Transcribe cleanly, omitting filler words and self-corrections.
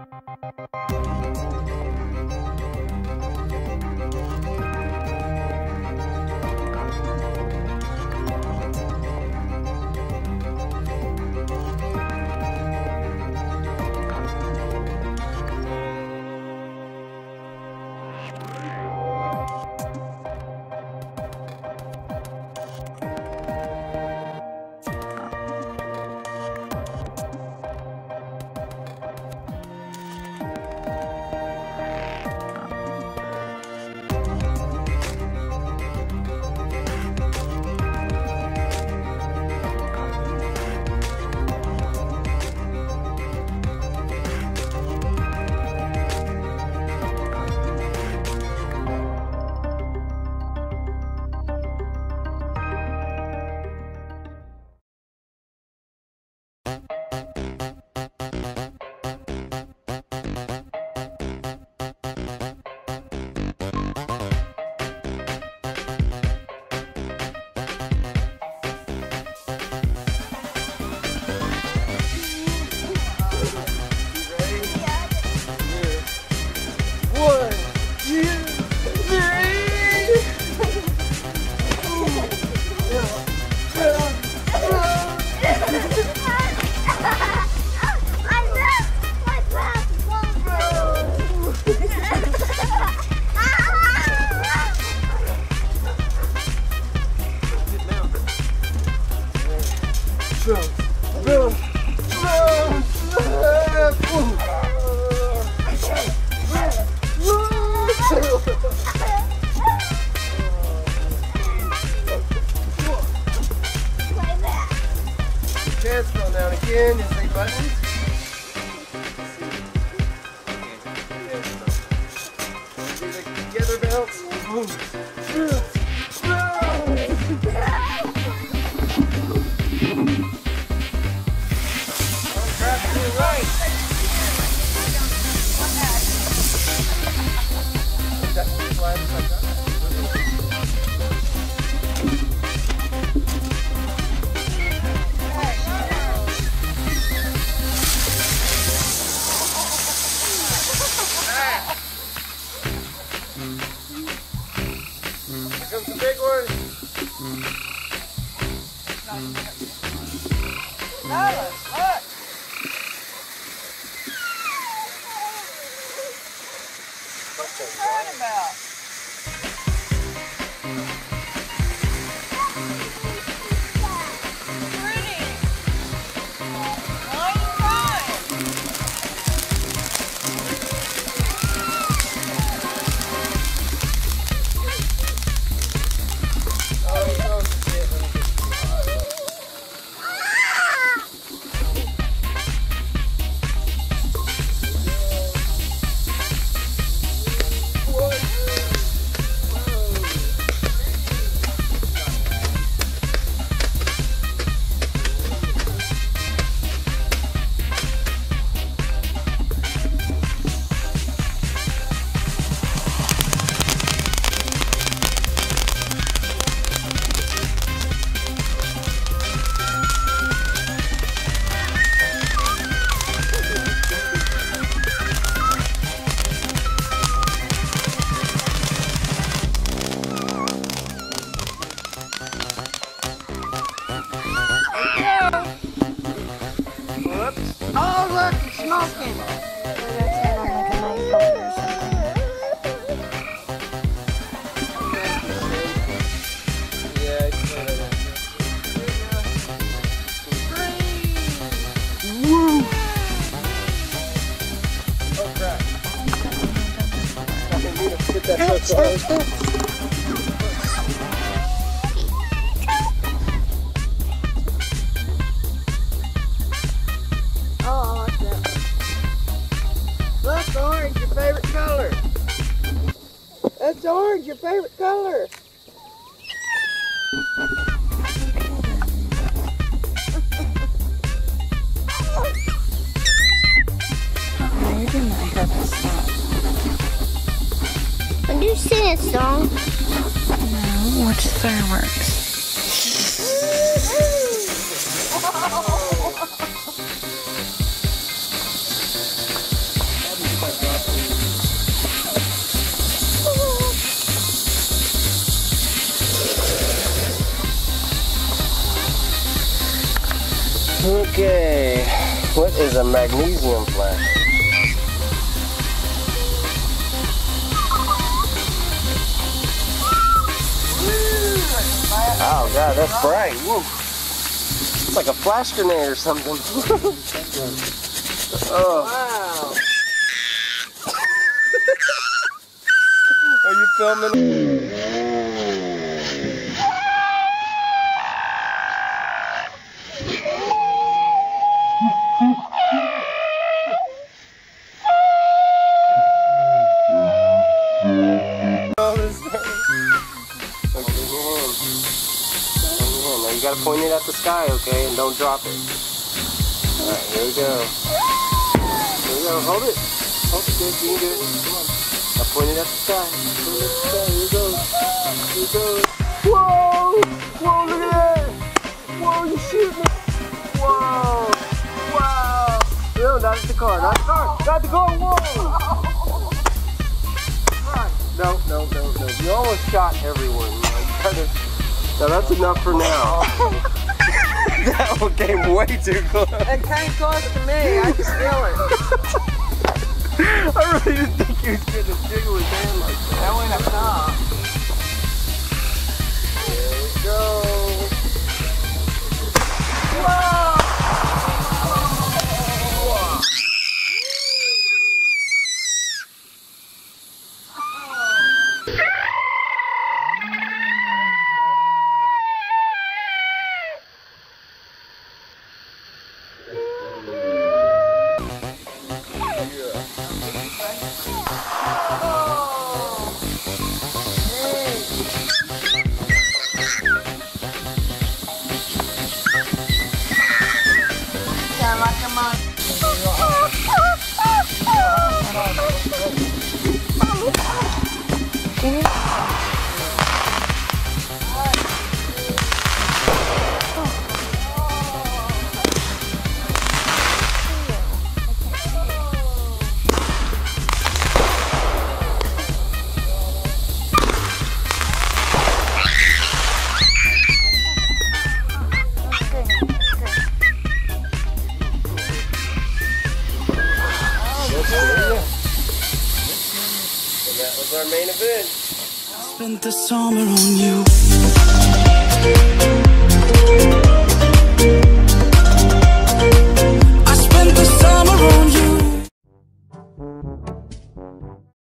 Chance thrown down again. Is they buttons? Do the together bounce. Here comes the big one. Look! What's he crying about? Pretty. Why are you crying? Oh, look, it's smoking. Woo! Oh crap. I didn't mean to get that so close. Look, orange, your favorite color. That's orange, your favorite color. Oh, you didn't let her stop. Did you sing a song? No, watch the fireworks. Okay, what is a magnesium flash? Oh god, that's bright. Woo. It's like a flash grenade or something. Oh. Wow. Are you filming? You gotta point it at the sky, okay? And don't drop it. Alright, here we go. Here we go. Hold it. Hold it good. You can do it. Come on. Now point it at the sky. Point it at the sky. Here it goes. Here it goes. Whoa! Whoa, look at that! Whoa, you shooting it! Whoa! Wow! No, not at the car. Not at the car. Not at the car. Whoa! No, no, no, no. You almost shot everyone. Now that's enough for now. That one came way too close. It came close to me. I can feel it. I really didn't think he was going to jiggle his hand like that. That went up top. There we go. Whoa! That was our main event. Spent the summer on you. I spent the summer on you.